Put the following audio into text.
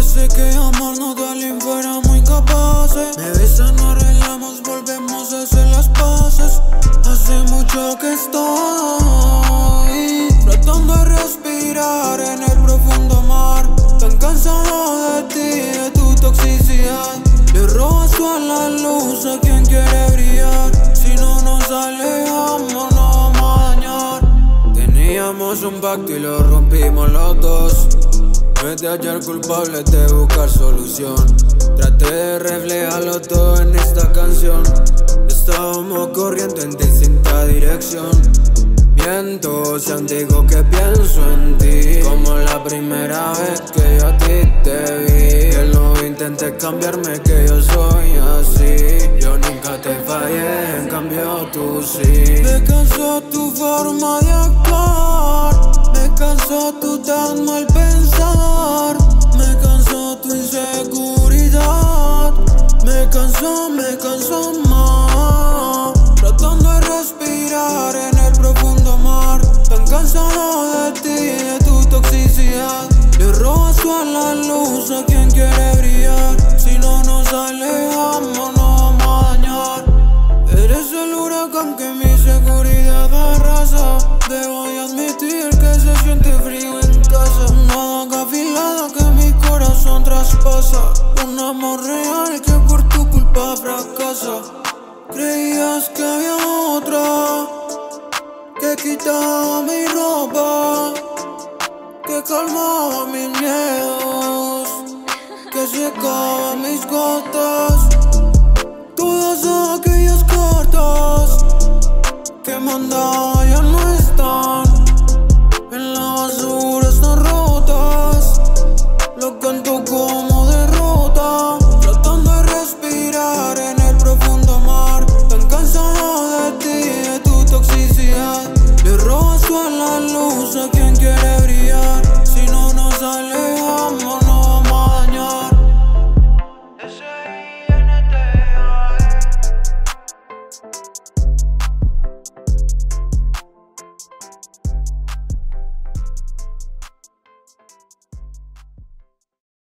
Sé que amarnos de alguien fuera muy capaces. Me besan, nos arreglamos, volvemos a hacer las paces. Hace mucho que estoy tratando de respirar en el profundo mar. Tan cansado de ti, de tu toxicidad. Le robas toda la luz a quien quiere brillar. Si no nos alejamos, nos vamos a dañar. Teníamos un pacto y lo rompimos los dos. No es de hallar culpables, de buscar solución. Traté de reflejarlo todo en esta canción. Estábamos corriendo en distinta dirección. Miento si aún digo que pienso en ti, como la primera vez que yo a ti te vi. Que no intentes cambiarme, que yo soy así. Yo nunca te fallé, en cambio tú sí. Me cansó tu forma de actuar. Me cansó tu tan mal pensar. Me cansó tu inseguridad. Me cansó más. Tratando de respirar en el profundo mar. Tan cansado de ti, de tu toxicidad. Le robas toda la luz a quien quiere brillar. Si no nos alejamos, nos vamos a dañar. Eres el huracán que mi seguridad arrasa. Debo de admitir que se siente frío en casa. Una daga afilada que mi corazón traspasa. Un amor real que por tu culpa fracasa. Creías que había otra que quitaba mi ropa, que calmaba mis miedos, que secaba mis gotas. Todas aquellas cartas que mandaba